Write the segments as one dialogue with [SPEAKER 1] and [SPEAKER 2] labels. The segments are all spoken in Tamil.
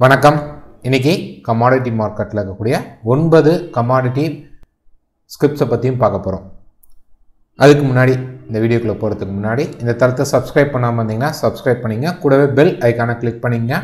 [SPEAKER 1] வணக்கம். இன்னைக்கு கமாடிட்டி மார்க்கெட்டில் இருக்கக்கூடிய 9 கமாடிட்டி ஸ்கிரிப்ட்ஸை பற்றியும் பார்க்க போகிறோம். அதுக்கு முன்னாடி இந்த வீடியோக்குள்ளே போகிறதுக்கு முன்னாடி இந்த தரத்தை சப்ஸ்கிரைப் பண்ணாமல் இருந்தீங்கன்னா சப்ஸ்கிரைப் பண்ணிங்க, கூடவே பெல் ஐக்கானை கிளிக் பண்ணிங்க.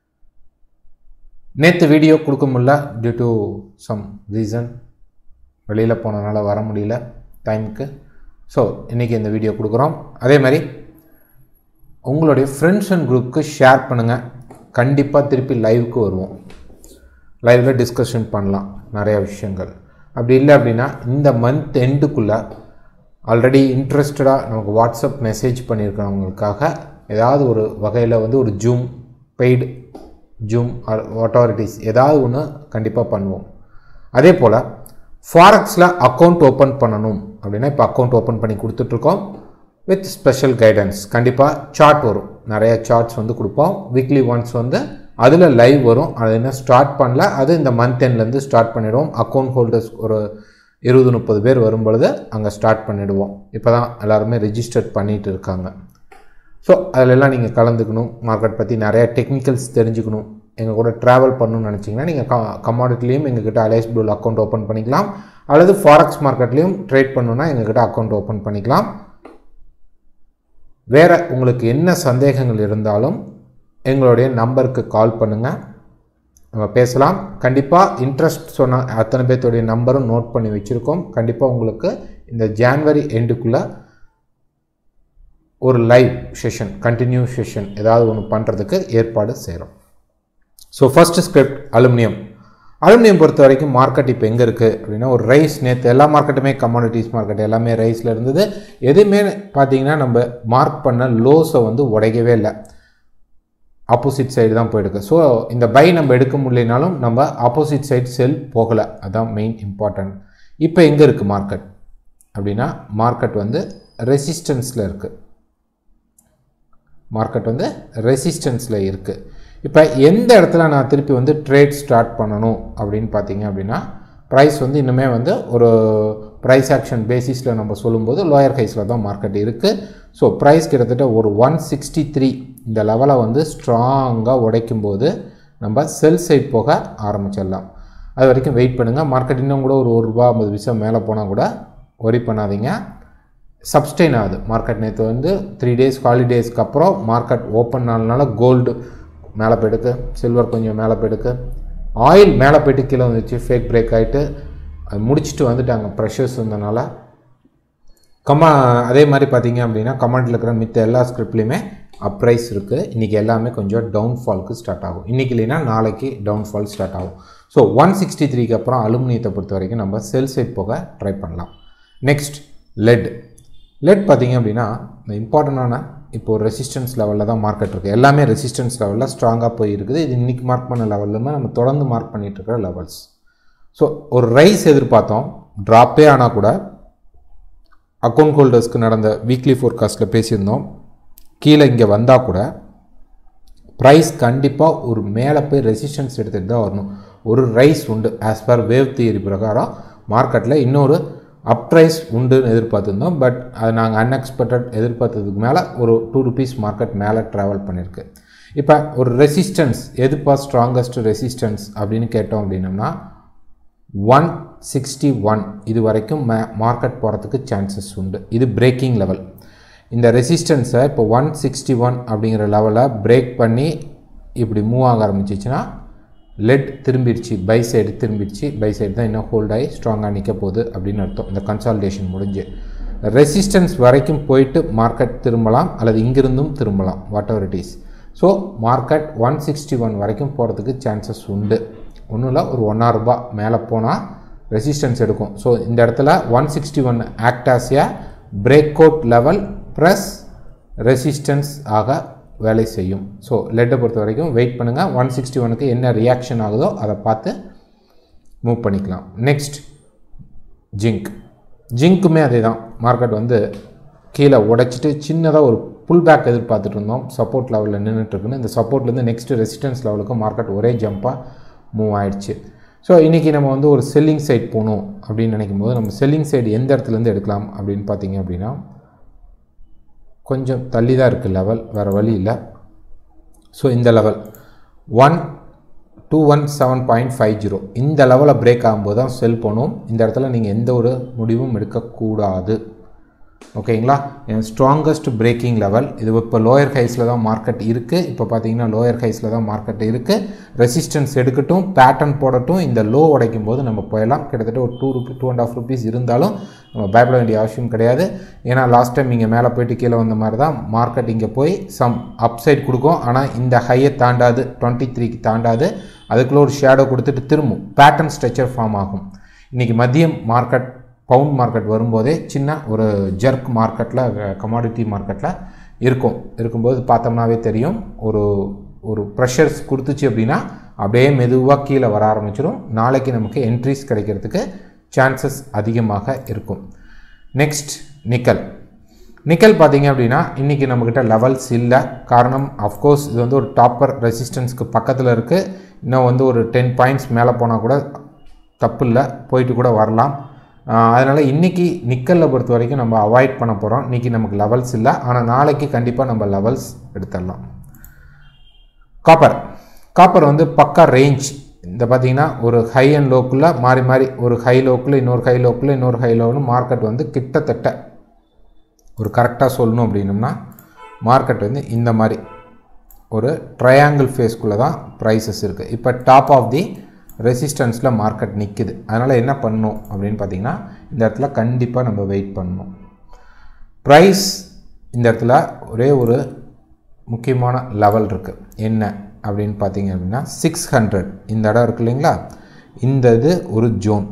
[SPEAKER 1] நேற்று வீடியோ கொடுக்க முடியல, டியூ டு சம் ரீசன், வெளியில் போனதுனால வர முடியல டைமுக்கு. ஸோ இன்றைக்கி இந்த வீடியோ கொடுக்குறோம். அதே மாதிரி உங்களுடைய ஃப்ரெண்ட்ஸ் அண்ட் குரூப்புக்கு ஷேர் பண்ணுங்கள். கண்டிப்பாக திருப்பி லைவுக்கு வருவோம், லைவில் டிஸ்கஷன் பண்ணலாம் நிறையா விஷயங்கள். அப்படி இல்லை அப்படின்னா இந்த மந்த் எண்டுக்குள்ளே ஆல்ரெடி இன்ட்ரெஸ்டடாக நமக்கு வாட்ஸ்அப் மெசேஜ் பண்ணியிருக்கிறவங்களுக்காக ஏதாவது ஒரு வகையில் ஒரு zoom, paid zoom or whatever it is, ஏதாவது ஒன்று கண்டிப்பாக பண்ணுவோம். அதே போல் ஃபாரெக்ஸில் அக்கௌண்ட் ஓப்பன் பண்ணணும் அப்படின்னா இப்போ அக்கௌண்ட் ஓப்பன் பண்ணி கொடுத்துட்ருக்கோம் வித் ஸ்பெஷல் கைடன்ஸ். கண்டிப்பாக சார்ட் வரும், நிறைய சார்ட்ஸ் கொடுப்போம். வீக்லி ஒன்ஸ் அதில் லைவ் வரும். அது என்ன ஸ்டார்ட் பண்ணல, அது இந்த மந்த் எண்ட்லேருந்து ஸ்டார்ட் பண்ணிவிடுவோம். அக்கௌண்ட் ஹோல்டர்ஸ் ஒரு 20-30 பேர் வரும்பொழுது அங்கே ஸ்டார்ட் பண்ணிவிடுவோம். இப்போ தான் எல்லாருமே ரெஜிஸ்டர் பண்ணிகிட்டு இருக்காங்க. ஸோ அதிலெல்லாம் நீங்கள் கலந்துக்கணும், மார்க்கெட் பற்றி நிறையா டெக்னிக்கல்ஸ் தெரிஞ்சுக்கணும், எங்கள் கூட ட்ராவல் பண்ணணும்னு நினச்சிங்கன்னா நீங்கள் கமாடிட்டிலையும் எங்ககிட்ட அலைஸ் ப்ளூவில் அக்கௌண்ட் ஓப்பன் பண்ணிக்கலாம், அல்லது ஃபாரெக்ஸ் மார்க்கெட்லேயும் ட்ரேட் பண்ணணுன்னா எங்ககிட்ட அக்கௌண்ட் ஓப்பன் பண்ணிக்கலாம். வேறு உங்களுக்கு என்ன சந்தேகங்கள் இருந்தாலும் எங்களுடைய நம்பருக்கு கால் பண்ணுங்கள், நம்ம பேசலாம். கண்டிப்பாக இன்ட்ரெஸ்ட் சொன்ன அத்தனை பேர்த்துடைய நம்பரும் நோட் பண்ணி வச்சுருக்கோம். கண்டிப்பாக உங்களுக்கு இந்த ஜான்வரி எண்டுக்குள்ளே ஒரு லைவ் செஷன், கண்டினியூ செஷன் ஏதாவது ஒன்று பண்ணுறதுக்கு ஏற்பாடு செய்கிறோம். ஸோ ஃபஸ்ட்டு ஸ்கிரிப்ட் அலுமினியம் பொறுத்த வரைக்கும் மார்க்கெட் இப்போ எங்கே இருக்குது அப்படின்னா, ஒரு ரைஸ். நேற்று எல்லா மார்க்கெட்டுமே கமாடிட்டிஸ் மார்க்கெட் எல்லாமே ரைஸில் இருந்தது. எதுவுமே பார்த்தீங்கன்னா நம்ம மார்க் பண்ண லோஸை உடைக்கவே இல்லை, ஆப்போசிட் சைடு தான் போயிடுக்கு. ஸோ இந்த பை நம்ம எடுக்க முடியலனாலும் நம்ம ஆப்போசிட் சைடு செல் போகலை, அதுதான் மெயின் இம்பார்ட்டன்ட். இப்போ எங்கே இருக்குது மார்க்கெட் அப்படின்னா, மார்க்கெட் ரெசிஸ்டன்ஸில் இருக்குது. மார்க்கெட் ரெசிஸ்டன்ஸில் இருக்குது. இப்போ எந்த இடத்துல நான் திருப்பி ட்ரேட் ஸ்டார்ட் பண்ணணும் அப்படின்னு பார்த்தீங்க அப்படின்னா, ப்ரைஸ் இன்னுமே ஒரு ப்ரைஸ் ஆக்ஷன் பேசிஸில் நம்ம சொல்லும்போது லோயர் ஹைஸில் தான் மார்க்கெட் இருக்குது. ஸோ ப்ரைஸ் கிட்டத்தட்ட ஒரு 163 இந்த லெவலை ஸ்ட்ராங்காக உடைக்கும் போது நம்ம செல் சைட் போக ஆரம்பிச்சிடலாம். அது வரைக்கும் வெயிட் பண்ணுங்கள். மார்க்கெட் இன்னும் கூட ஒரு ₹1.50 மேலே போனால் கூட ஒரி பண்ணாதீங்க, சப்ஸ்டெயின் ஆகுது மார்க்கெட். நேற்று 3 டேஸ் ஹாலிடேஸ்க்கு அப்புறம் மார்க்கெட் ஓப்பன் ஆனதுனால கோல்டு மேலே போயிடுக்கு, சில்வர் கொஞ்சம் மேலே போயிடுக்கு, ஆயில் மேலே போய்ட்டு கீழே வந்துச்சு, ஃபேக் பிரேக் ஆகிட்டு அது முடிச்சுட்டு வந்துட்டாங்க ப்ரெஷர்ஸ் இருந்தனால. அதே மாதிரி பார்த்தீங்க அப்படின்னா கமாண்டில் இருக்கிற மித்த எல்லா ஸ்கிரிப்ட்லேயுமே அப்ரைஸ் இருக்குது. இன்றைக்கி எல்லாமே கொஞ்சம் டவுன்ஃபால்க்கு ஸ்டார்ட் ஆகும். இன்றைக்கி இல்லைன்னா நாளைக்கு டவுன்ஃபால் ஸ்டார்ட் ஆகும். ஸோ 163க்கு அப்புறம் அலுமினியத்தை பொறுத்த வரைக்கும் நம்ம செல் சைட் போக ட்ரை பண்ணலாம். நெக்ஸ்ட் லெட் பார்த்தீங்க அப்படின்னா இந்த இம்பார்ட்டண்டான இப்போது ரெசிஸ்டன்ஸ் லெவலில் தான் மார்க்கெட் இருக்குது. எல்லாமே ரெசிஸ்டன்ஸ் லெவலில் ஸ்ட்ராங்காக போய் இருக்குது. இது இன்றைக்கி மார்க் பண்ண லெவல்லுமே நம்ம தொடர்ந்து மார்க் பண்ணிகிட்டு இருக்கிற லெவல்ஸ். ஸோ ஒரு ரைஸ் எதிர்பார்த்தோம், ட்ராப்பே ஆனால் கூட அக்கௌண்ட் ஹோல்டர்ஸ்க்கு நடந்த வீக்லி ஃபோர்காஸ்ட்டில் பேசியிருந்தோம், கீழே இங்கே வந்தால் கூட ப்ரைஸ் கண்டிப்பாக ஒரு மேலே போய் ரெசிஸ்டன்ஸ் எடுத்துகிட்டு தான் வரணும். ஒரு ரைஸ் உண்டு ஆஸ் பர் வேவ் தியரி பிரகாரம். மார்க்கெட்டில் இன்னொரு அப்ரைஸ் உண்டுன்னு எதிர்பார்த்துருந்தோம், பட் அது நாங்கள் அன்எக்ஸ்பெக்டட் எதிர்பார்த்ததுக்கு மேலே ஒரு ₹2 மார்க்கெட் மேலே ட்ராவல் பண்ணியிருக்கு. இப்போ ஒரு ரெசிஸ்டன்ஸ் எதுப்பா ஸ்ட்ராங்கஸ்ட் ரெசிஸ்டன்ஸ் அப்படின்னு கேட்டோம் அப்படின்னம்னா 161 இது வரைக்கும் மார்க்கெட் போகிறதுக்கு சான்சஸ் உண்டு. இது பிரேக்கிங் லெவல். இந்த ரெசிஸ்டன்ஸை இப்போ 161 அப்படிங்கிற லெவலை பிரேக் பண்ணி இப்படி மூவ் ஆக ஆரம்பிச்சிச்சுன்னா லெட் திரும்பிடுச்சு, பை சைடு திரும்பிடுச்சு. பை சைடு தான் இன்னும் ஹோல்ட் ஆகி ஸ்ட்ராங்காக நிற்க போகுது அப்படின்னு அர்த்தம். இந்த கன்சால்டேஷன் முடிஞ்சு ரெசிஸ்டன்ஸ் வரைக்கும் போயிட்டு மார்க்கெட் திரும்பலாம், அல்லது இங்கிருந்தும் திரும்பலாம், whatever it is. So market 161 வரைக்கும் போகிறதுக்கு சான்சஸ் உண்டு. ஒன்றும் இல்லை, ஒரு ₹1 மேலே போனால் ரெசிஸ்டன்ஸ் எடுக்கும். ஸோ இந்த இடத்துல 161 act as a break out level plus resistance ஆக வேலை செய்யும். ஸோ லெட்டை பொறுத்த வரைக்கும் வெயிட் பண்ணுங்கள். 161க்கு என்ன ரியாக்ஷன் ஆகுதோ அதை பார்த்து மூவ் பண்ணிக்கலாம். நெக்ஸ்ட் ஜிங்க்குமே அதே தான். மார்க்கெட் கீழே உடைச்சிட்டு சின்னதாக ஒரு புல் பேக் எதிர்பார்த்துட்டு இருந்தோம், சப்போர்ட் லெவலில் நின்றுட்டுருக்குன்னு. இந்த சப்போர்ட்லேருந்து நெக்ஸ்ட்டு ரெசிஸ்டன்ஸ் லெவலுக்கு மார்க்கெட் ஒரே ஜம்ப்பாக மூவ் ஆகிடுச்சு. ஸோ இன்றைக்கி நம்ம ஒரு செல்லிங் சைட் போகணும் அப்படின்னு நினைக்கும் போது நம்ம செல்லிங் சைடு எந்த இடத்துலேருந்து எடுக்கலாம் அப்படின்னு பார்த்தீங்க அப்படின்னா, கொஞ்சம் தள்ளி தான் இருக்குது லெவல், வேறு வழி இல்லை. ஸோ இந்த லெவல் 1 217.50 இந்த லெவலில் பிரேக் ஆகும்போது தான் செல் பண்ணும். இந்த இடத்துல நீங்கள் எந்த ஒரு முடிவும் எடுக்கக்கூடாது. ஓகேங்களா? ஸ்ட்ராங்கஸ்ட் பிரேக்கிங் லெவல் இது. இப்போ லோயர் ஹைஸில் தான் மார்க்கெட் இருக்குது. இப்போ பார்த்தீங்கன்னா லோயர் ஹைஸில் தான் மார்க்கெட் இருக்குது. ரெசிஸ்டன்ஸ் எடுக்கட்டும், பேட்டர்ன் போடட்டும். இந்த லோ உடைக்கும் போது நம்ம போயிடலாம். கிட்டத்தட்ட ஒரு ₹2.5 இருந்தாலும் நம்ம பயப்பட வேண்டிய அவசியம் கிடையாது. ஏன்னா லாஸ்ட் டைம் இங்கே மேலே போயிட்டு கீழே வந்த மாதிரி தான் மார்க்கெட் இங்கே போய் சம் அப்சைட் கொடுக்கும். ஆனால் இந்த ஹையை தாண்டாது, 23க்கு தாண்டாது. அதுக்குள்ளே ஒரு ஷேடோ கொடுத்துட்டு திரும்பும் பேட்டர்ன் ஸ்ட்ரக்சர் ஃபார்ம் ஆகும். இன்றைக்கி மதியம் மார்க்கெட் பவுண்ட் மார்க்கெட் வரும்போதே சின்ன ஒரு ஜர்க் மார்க்கெட்டில், கமாடிட்டி மார்க்கெட்டில் இருக்கும்போது பார்த்தோம்னாவே தெரியும். ஒரு ப்ரெஷர்ஸ் கொடுத்துச்சு அப்படின்னா அப்படியே மெதுவாக கீழே வர ஆரம்பிச்சிடும். நாளைக்கு நமக்கு என்ட்ரிஸ் கிடைக்கிறதுக்கு சான்சஸ் அதிகமாக இருக்கும். நெக்ஸ்ட் நிக்கல் பார்த்தீங்க அப்படின்னா இன்றைக்கி நம்மக்கிட்ட லெவல்ஸ் இல்லை. காரணம் அஃப்கோர்ஸ் இது வந்து ஒரு டாப்பர் ரெசிஸ்டன்ஸ்க்கு பக்கத்தில் இருக்குது. இன்னும் வந்து ஒரு 10 பாயிண்ட்ஸ் மேலே போனால் கூட தப்பு இல்லை, போயிட்டு கூட வரலாம். அதனால் இன்றைக்கி நிக்கலில் பொறுத்த வரைக்கும் நம்ம அவாய்ட் பண்ண போகிறோம். இன்றைக்கி நமக்கு லெவல்ஸ் இல்லை, ஆனால் நாளைக்கு கண்டிப்பாக நம்ம லெவல்ஸ் எடுத்துடலாம். காப்பர் வந்து பக்கா ரேஞ்ச். இந்த பார்த்திங்கன்னா ஒரு ஹை அண்ட் லோக்குள்ளே மாறி மாறி ஒரு ஹை லோக்குள்ளே இன்னொரு ஹை லோக்குள்ளே இன்னொரு ஹை லோன்னு மார்க்கெட் வந்து கிட்டத்தட்ட ஒரு கரெக்டாக சொல்லணும் அப்படின்னம்னா மார்க்கெட் வந்து இந்த மாதிரி ஒரு ட்ரையாங்கிள் ஃபேஸ்க்குள்ளே தான் ப்ரைஸஸ் இருக்குது. இப்போ டாப் ஆஃப் தி ரெசிஸ்டன்ஸில் மார்க்கெட் நிற்குது. அதனால் என்ன பண்ணணும் அப்படின்னு பார்த்திங்கன்னா இந்த இடத்துல கண்டிப்பாக நம்ம வெயிட் பண்ணணும். ப்ரைஸ் இந்த இடத்துல ஒரே ஒரு முக்கியமான லெவல் இருக்குது. என்ன அப்படின்னு பார்த்தீங்க அப்படின்னா 600 இந்த இடம் இருக்குது இல்லைங்களா? இந்த இது ஒரு ஜோன்.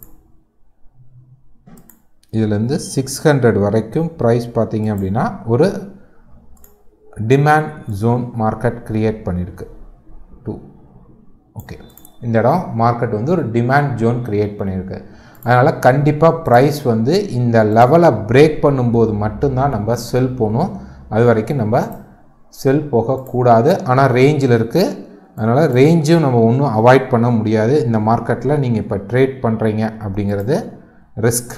[SPEAKER 1] இதுலேருந்து 600 வரைக்கும் ப்ரைஸ் பார்த்தீங்க அப்படின்னா ஒரு டிமாண்ட் ஜோன் மார்க்கெட் க்ரியேட் பண்ணியிருக்கு. ஓகே, இந்த இடம் மார்க்கெட் வந்து ஒரு டிமாண்ட் ஜோன் க்ரியேட் பண்ணியிருக்கு. அதனால் கண்டிப்பாக ப்ரைஸ் வந்து இந்த லெவலை பிரேக் பண்ணும்போது மட்டும்தான் நம்ம செல் போகணும். அது வரைக்கும் நம்ம செல் போகக்கூடாது. ஆனால் ரேஞ்சில் இருக்குது. அதனால் ரேஞ்சும் நம்ம ஒன்றும் அவாய்ட் பண்ண முடியாது. இந்த மார்க்கெட்டில் நீங்கள் இப்போ ட்ரேட் பண்ணுறீங்க அப்படிங்கிறது ரிஸ்க்.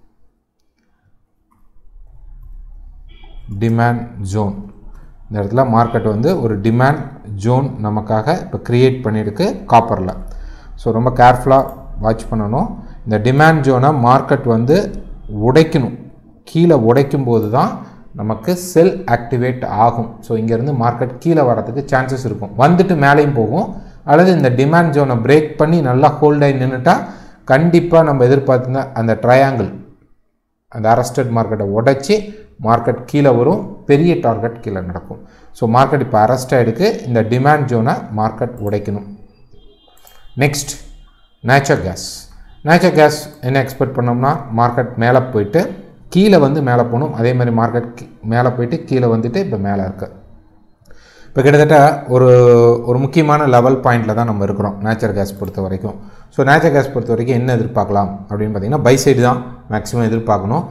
[SPEAKER 1] டிமாண்ட் ஜோன் இந்த இடத்துல மார்க்கெட் வந்து ஒரு டிமாண்ட் ஜோன் நமக்காக இப்போ க்ரியேட் பண்ணியிருக்கு காப்பரில். ஸோ ரொம்ப கேர்ஃபுல்லாக வாட்ச் பண்ணணும். இந்த டிமாண்ட் ஜோனை மார்க்கெட் வந்து உடைக்கணும். கீழே உடைக்கும் போது தான் நமக்கு செல் ஆக்டிவேட் ஆகும். ஸோ இங்கேருந்து மார்க்கெட் கீழே வரதுக்கு சான்சஸ் இருக்கும். வந்துட்டு மேலேயும் போகும். அல்லது இந்த டிமாண்ட் ஜோனை பிரேக் பண்ணி நல்லா ஹோல்ட் ஆகி நின்றுட்டா கண்டிப்பாக நம்ம எதிர்பார்த்துருந்த அந்த ட்ரையாங்கிள் அந்த அரஸ்டட் மார்க்கெட்டை உடைச்சி மார்க்கெட் கீழே வரும். பெரிய டார்கெட் கீழே நடக்கும். ஸோ மார்க்கெட் இப்போ அரெஸ்ட் ஆகிடுக்கு. இந்த டிமாண்ட் ஜோனை மார்க்கெட் உடைக்கணும். நெக்ஸ்ட் நேச்சுரல் கேஸ் என்ன எக்ஸ்பெக்ட் பண்ணோம்னா மார்க்கெட் மேலே போயிட்டு கீழே வந்து மேலே போகணும். அதே மாதிரி மார்க்கெட் மேலே போயிட்டு கீழே வந்துட்டு இப்போ மேலே இருக்குது. இப்போ கிட்டத்தட்ட ஒரு முக்கியமான லெவல் பாயிண்டில் தான் நம்ம இருக்கிறோம் நேச்சுரல் கேஸ் பொறுத்த வரைக்கும். ஸோ நேச்சுரல் கேஸ் பொறுத்த வரைக்கும் என்ன எதிர்பார்க்கலாம் அப்படின்னு பார்த்தீங்கன்னா பை சைடு தான் மேக்ஸிமம் எதிர்பார்க்கணும்.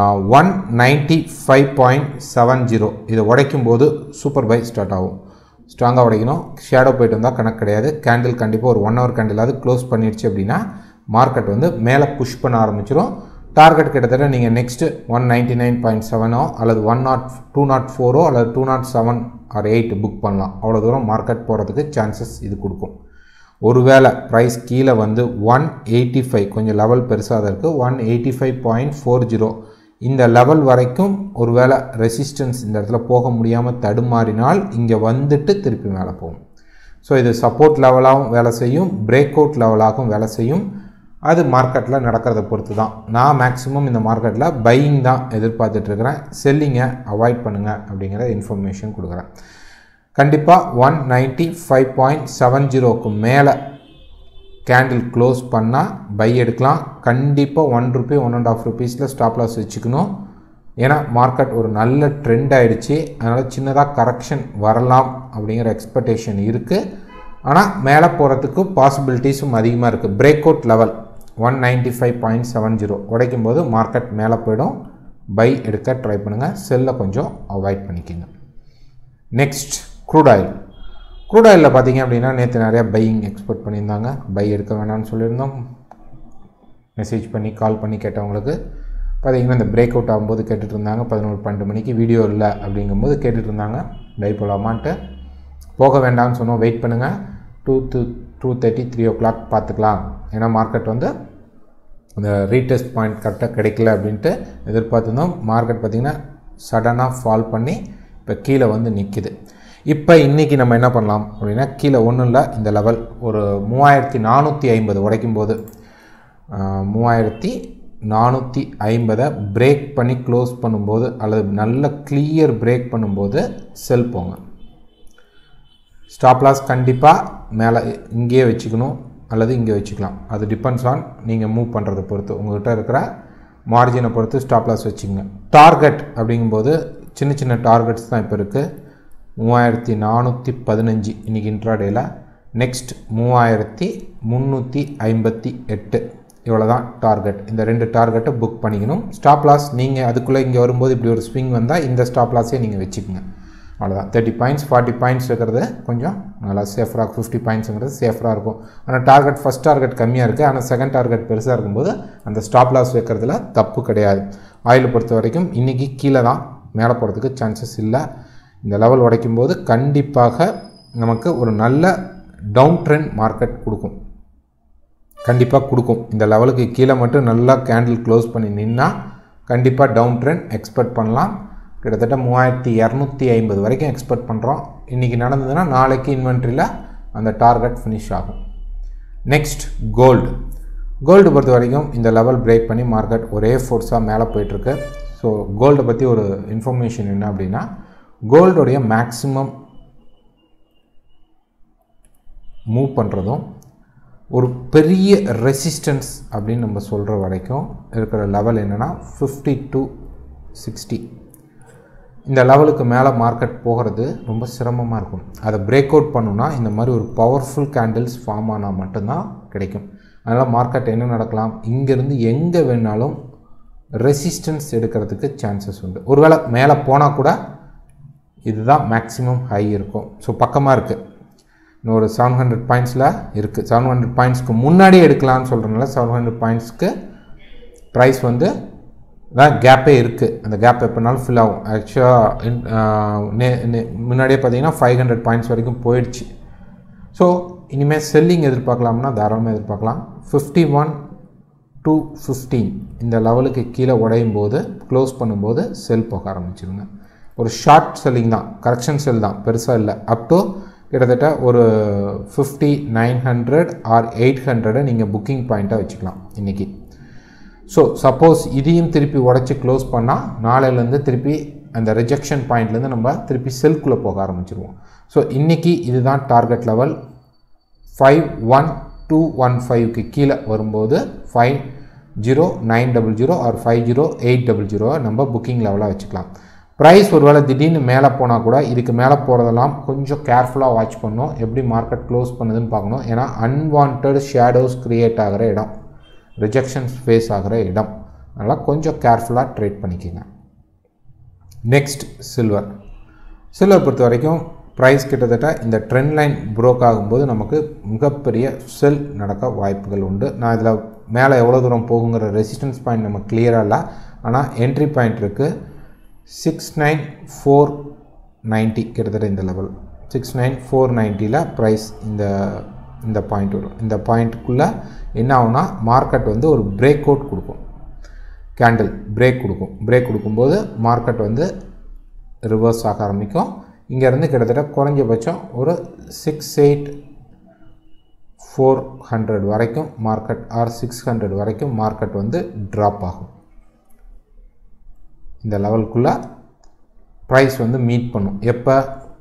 [SPEAKER 1] 195.70 இதை உடைக்கும் போது சூப்பர் பை ஸ்டார்ட் ஆகும். ஸ்ட்ராங்காக உடைக்கணும். ஷேடோ போய்ட்டு வந்தால் கணக்கு கிடையாது. கேண்டில் கண்டிப்பாக ஒரு 1 hour கேண்டிலாவது க்ளோஸ் பண்ணிடுச்சு அப்படின்னா மார்க்கெட் வந்து மேலே புஷ் பண்ண ஆரம்பிச்சிடும். டார்கெட் கிட்டத்தட்ட நீங்கள் நெக்ஸ்ட்டு 199.7 அல்லது 204 அல்லது 207 or 8 புக் பண்ணலாம். அவ்வளோ தூரம் மார்க்கெட் போகிறதுக்கு சான்சஸ் இது கொடுக்கும். ஒருவேளை ப்ரைஸ் கீழே வந்து 185 கொஞ்சம் லெவல் பெருசாக தான் இருக்குது. 185.40 இந்த லெவல் வரைக்கும் ஒருவேளை ரெசிஸ்டன்ஸ் இந்த இடத்துல போக முடியாமல் தடுமாறினால் இங்கே வந்துட்டு திருப்பி மேலே போகும். ஸோ இது சப்போர்ட் லெவலாகவும் வேலை செய்யும், பிரேக் அவுட் லெவலாகவும் வேலை செய்யும். அது மார்க்கெட்டில் நடக்கிறத பொறுத்து தான். நான் மேக்ஸிமம் இந்த மார்க்கெட்டில் பையிங் தான் எதிர்பார்த்துட்ருக்கிறேன். செல்லிங்கை அவாய்ட் பண்ணுங்கள் அப்படிங்கிற இன்ஃபர்மேஷன் கொடுக்குறேன். கண்டிப்பாக 195.70க்கு மேலே கேண்டில் க்ளோஸ் பண்ணால் பை எடுக்கலாம். கண்டிப்பாக ₹1 ₹1.5 ஸ்டாப் லாஸ் வச்சுக்கணும். ஏன்னா மார்க்கெட் ஒரு நல்ல ட்ரெண்ட் ஆகிடுச்சு. அதனால் சின்னதாக கரெக்ஷன் வரலாம் அப்படிங்கிற எக்ஸ்பெக்டேஷன் இருக்குது. ஆனால் மேலே போகிறதுக்கு பாசிபிலிட்டிஸும் அதிகமாக இருக்குது. பிரேக் அவுட் லெவல் 195.70 உடைக்கும் போது மார்க்கெட் மேலே போயிடும். பை எடுக்க ட்ரை பண்ணுங்கள். செல்லை கொஞ்சம் அவாய்ட் பண்ணிக்கோங்க. நெக்ஸ்ட் க்ரூட் ஆயிலில் பார்த்தீங்க அப்படின்னா நேற்று நிறையா பையிங் எக்ஸ்பெக்ட் பண்ணியிருந்தாங்க. பை எடுக்க வேணாம்னு சொல்லியிருந்தோம். மெசேஜ் பண்ணி கால் பண்ணி கேட்டவங்களுக்கு பார்த்தீங்கன்னா இந்த பிரேக் அவுட் ஆகும்போது கேட்டுட்டு இருந்தாங்க. 11-12 மணிக்கு வீடியோ இல்லை அப்படிங்கும்போது கேட்டுட்டு இருந்தாங்க பை போகலாமான்ட்டு. போக வேண்டாம்னு சொன்னோம். வெயிட் பண்ணுங்கள். 2:30 3 o'clock பார்த்துக்கலாம். ஏன்னா மார்க்கெட் வந்து அந்த ரீடெஸ்ட் பாயிண்ட் கரெக்டாக கிடைக்கல அப்படின்ட்டு எதிர்பார்த்துருந்தோம். மார்க்கெட் பார்த்திங்கன்னா சடனாக ஃபால் பண்ணி இப்போ கீழே வந்து நிற்கிது. இப்போ இன்றைக்கி நம்ம என்ன பண்ணலாம் அப்படின்னா, கீழே ஒன்றும் இல்லை, இந்த லெவல் ஒரு 3450 உடைக்கும் போது 3450 பிரேக் பண்ணி க்ளோஸ் பண்ணும்போது அல்லது நல்ல கிளியர் பிரேக் பண்ணும்போது செல் போங்க. ஸ்டாப் லாஸ் கண்டிப்பாக மேலே இங்கேயே வச்சுக்கணும் அல்லது இங்கே வச்சுக்கலாம். அது டிபெண்ட்ஸ் ஆன் நீங்கள் மூவ் பண்ணுறதை பொறுத்து, உங்கள்கிட்ட இருக்கிற மார்ஜினை பொறுத்து ஸ்டாப் லாஸ் வச்சுக்கோங்க. டார்கெட் அப்படிங்கும்போது சின்ன சின்ன டார்கெட்ஸ் தான் இப்போ இருக்குது. 3415 இன்றைக்கி இன்ட்ராடேயில். நெக்ஸ்ட் 3358 இவ்வளோ தான் டார்கெட். இந்த 2 டார்கெட்டை புக் பண்ணிக்கணும். ஸ்டாப் லாஸ் நீங்கள் அதுக்குள்ளே இங்கே வரும்போது இப்படி ஒரு ஸ்விங் வந்தால் இந்த ஸ்டாப் லாஸே நீங்கள் வச்சுக்கோங்க. அவ்வளோதான். 30 பாயிண்ட்ஸ் 40 பாயிண்ட்ஸ் இருக்கிறது கொஞ்சம் நல்லா சேஃபராக, 50 பாயிண்ட்ஸுங்கிறது சேஃபராக இருக்கும். ஆனால் டார்கெட் ஃபஸ்ட் டார்கெட் கம்மியாக இருக்குது, ஆனால் செகண்ட் டார்கெட் பெருசாக இருக்கும்போது அந்த ஸ்டாப் லாஸ் வைக்கிறதுல தப்பு கிடையாது. ஆயில் பொறுத்த வரைக்கும் இன்றைக்கி கீழே தான், மேலே போகிறதுக்கு சான்சஸ் இல்லை. இந்த லெவல் உடைக்கும் போது கண்டிப்பாக நமக்கு ஒரு நல்ல டவுன் ட்ரெண்ட் மார்க்கெட் கொடுக்கும், கண்டிப்பாக கொடுக்கும். இந்த லெவலுக்கு கீழே மட்டும் நல்லா கேண்டில் க்ளோஸ் பண்ணி நின்னால் கண்டிப்பாக டவுன் ட்ரெண்ட் எக்ஸ்பெக்ட் பண்ணலாம். கிட்டத்தட்ட 3250 வரைக்கும் எக்ஸ்பெக்ட் பண்ணுறோம். இன்றைக்கி நடந்ததுன்னா நாளைக்கு இன்வென்ட்ரியில் அந்த டார்கெட் ஃபினிஷ் ஆகும். நெக்ஸ்ட் கோல்டு பொறுத்த வரைக்கும் இந்த லெவல் பிரேக் பண்ணி மார்க்கெட் ஒரே ஃபோர்ஸாக மேலே போயிட்டுருக்கு. ஸோ கோல்டை பற்றி ஒரு இன்ஃபர்மேஷன் என்ன அப்படின்னா, கோல்டோடைய மேக்ஸிமம் மூவ் பண்ணுறதும் ஒரு பெரிய ரெசிஸ்டன்ஸ் அப்படின்னு நம்ம சொல்கிற வரைக்கும் இருக்கிற லெவல் என்னென்னா 5260. இந்த லெவலுக்கு மேலே மார்க்கெட் போகிறது ரொம்ப சிரமமாக இருக்கும். அதை பிரேக் அவுட் பண்ணணுன்னா இந்த மாதிரி ஒரு பவர்ஃபுல் கேண்டில்ஸ் ஃபார்ம் ஆனால் மட்டும்தான் கிடைக்கும். அதனால் மார்க்கெட் என்ன நடக்கலாம், இங்கேருந்து எங்கே வேணாலும் ரெசிஸ்டன்ஸ் எடுக்கிறதுக்கு சான்சஸ் உண்டு. ஒருவேளை மேலே போனால் கூட இதுதான் மேக்ஸிமம் ஹை இருக்கும். ஸோ பக்கமாக இருக்குது, இன்னொரு 700 பாயிண்ட்ஸில் இருக்குது. 700 பாயிண்ட்ஸ்க்கு முன்னாடி எடுக்கலாம்னு சொல்கிறதுனால 700 பாயிண்ட்ஸ்க்கு ப்ரைஸ் வந்து தான் கேப்பே இருக்குது. அந்த கேப் எப்போனாலும் ஃபில் ஆகும். ஆக்சுவலாக முன்னாடியே பார்த்தீங்கன்னா 500 பாயிண்ட்ஸ் வரைக்கும் போயிடுச்சு. ஸோ இனிமேல் செல்லிங் எதிர்பார்க்கலாம்னா தாராளமாக எதிர்பார்க்கலாம். 51-15 இந்த லெவலுக்கு கீழே உடையும் போது க்ளோஸ் பண்ணும்போது செல் போக ஆரம்பிச்சிருங்க. ஒரு ஷார்ட் செல்லிங் தான், கரெக்ஷன் செல் தான், பெருசாக இல்லை. அப் டு கிட்டத்தட்ட ஒரு 5900 ஆர் 800 நீங்கள் புக்கிங் பாயிண்ட்டாக வச்சுக்கலாம் இன்றைக்கி. ஸோ சப்போஸ் இதையும் திருப்பி உடச்சி க்ளோஸ் பண்ணால் நாளையிலேருந்து திருப்பி அந்த ரிஜெக்ஷன் பாயிண்ட்லேருந்து நம்ம திருப்பி செல்குள்ளே போக ஆரம்பிச்சிருவோம். ஸோ இன்றைக்கி இதுதான் டார்கெட் லெவல். 51215க்கு கீழே வரும்போது 50900 ஆர் 50800 நம்ம புக்கிங் லெவலாக வச்சுக்கலாம். ப்ரைஸ் ஒருவேளை திடீர்னு மேலே போனால் கூட இதுக்கு மேலே போகிறதெல்லாம் கொஞ்சம் கேர்ஃபுல்லாக வாட்ச் பண்ணணும். எப்படி மார்க்கெட் க்ளோஸ் பண்ணுதுன்னு பார்க்கணும். ஏன்னா அன்வான்ட் ஷேடோஸ் க்ரியேட் ஆகிற இடம், ரிஜெக்ஷன்ஸ் ஃபேஸ் ஆகிற இடம். அதனால் கொஞ்சம் கேர்ஃபுல்லாக ட்ரேட் பண்ணிக்கோங்க. நெக்ஸ்ட் சில்வர் பொறுத்த வரைக்கும் ப்ரைஸ் கிட்டத்தட்ட இந்த ட்ரெண்ட் லைன் ப்ரோக் ஆகும்போது நமக்கு மிகப்பெரிய செல் நடக்க வாய்ப்புகள் உண்டு. நான் இதில் மேலே எவ்வளோ தூரம் போகுங்கிற ரெசிஸ்டன்ஸ் பாயிண்ட் நம்ம கிளியராக இல்லை, ஆனால் என்ட்ரி பாயிண்ட் இருக்குது 69490. கிட்டத்தட்ட இந்த லெவல் 69490ல் ப்ரைஸ் இந்த பாயிண்ட் வரும். இந்த பாயிண்ட்டுக்குள்ளே என்ன ஆகுனா மார்க்கெட் வந்து ஒரு பிரேக் அவுட் கொடுக்கும், கேண்டில் பிரேக் கொடுக்கும். பிரேக் கொடுக்கும்போது மார்க்கெட் வந்து ரிவர்ஸ் ஆக ஆரம்பிக்கும். இங்கேருந்து கிட்டத்தட்ட குறைஞ்சபட்சம் ஒரு 68400 வரைக்கும் மார்க்கெட் ஆர் 600 வரைக்கும் மார்க்கெட் வந்து ட்ராப் ஆகும். இந்த லெவலுக்குள்ளே ப்ரைஸ் வந்து மீட் பண்ணும். எப்போ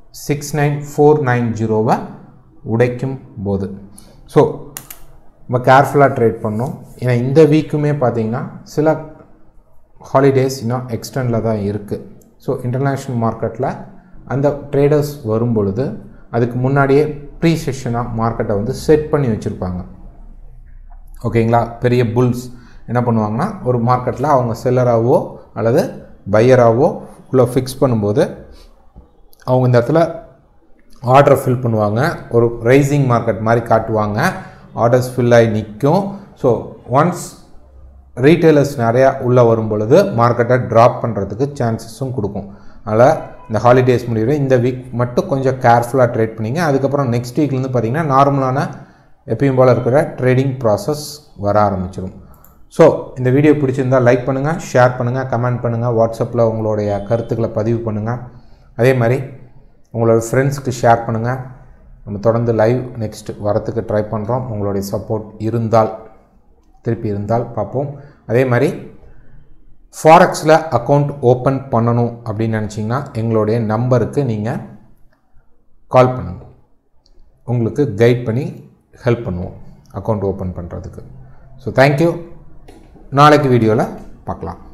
[SPEAKER 1] 69490 உடைக்கும் போது. ஸோ நம்ம கேர்ஃபுல்லாக ட்ரேட் பண்ணோம். ஏன்னா இந்த வீக்குமே பார்த்திங்கன்னா சில ஹாலிடேஸ் இன்னும் எக்ஸ்டெண்டில் தான் இருக்குது. ஸோ இன்டர்நேஷ்னல் மார்க்கெட்டில் அந்த ட்ரேடர்ஸ் வரும் பொழுது அதுக்கு முன்னாடியே ப்ரீ செஷனாக மார்க்கெட்டை வந்து செட் பண்ணி வச்சுருப்பாங்க. ஓகேங்களா. பெரிய புல்ஸ் என்ன பண்ணுவாங்கன்னா ஒரு மார்க்கெட்டில் அவங்க செல்லராகவோ அல்லது பையராகவோ உள்ள ஃபிக்ஸ் பண்ணும்போது அவங்க இந்த இடத்துல ஆர்டரை ஃபில் பண்ணுவாங்க. ஒரு ரைசிங் மார்க்கெட் மாதிரி காட்டுவாங்க, ஆர்டர்ஸ் ஃபில் ஆகி நிற்கும். ஸோ ஒன்ஸ் ரீட்டைலர்ஸ் நிறையா உள்ளே வரும் பொழுது மார்க்கெட்டை ட்ராப் பண்ணுறதுக்கு சான்சஸும் கொடுக்கும். அதனால் இந்த ஹாலிடேஸ் முடிகிற இந்த வீக் மட்டும் கொஞ்சம் கேர்ஃபுல்லாக ட்ரேட் பண்ணிங்க. அதுக்கப்புறம் நெக்ஸ்ட் வீக்லேருந்து பார்த்திங்கன்னா நார்மலான எப்பயும் போல் இருக்கிற ட்ரேடிங் ப்ராசஸ் வர ஆரம்பிச்சிடும். ஸோ இந்த வீடியோ பிடிச்சிருந்தால் லைக் பண்ணுங்கள், ஷேர் பண்ணுங்கள், கமெண்ட் பண்ணுங்கள், வாட்ஸ்அப்பில் உங்களுடைய கருத்துக்களை பதிவு பண்ணுங்கள். அதே மாதிரி உங்களோட ஃப்ரெண்ட்ஸ்க்கு ஷேர் பண்ணுங்கள். நம்ம தொடர்ந்து லைவ் நெக்ஸ்ட் வரத்துக்கு ட்ரை பண்ணுறோம். உங்களுடைய சப்போர்ட் திருப்பி இருந்தால் பார்ப்போம். அதே மாதிரி ஃபாரெக்ஸில் அக்கௌண்ட் ஓப்பன் பண்ணணும் அப்படின்னு நினச்சிங்கன்னா எங்களுடைய நம்பருக்கு நீங்கள் கால் பண்ணுங்கள். உங்களுக்கு கைட் பண்ணி ஹெல்ப் பண்ணுவோம் அக்கௌண்ட் ஓப்பன் பண்ணுறதுக்கு. So thank you. நாளைக்கு வீடியோவில் பார்க்கலாம்.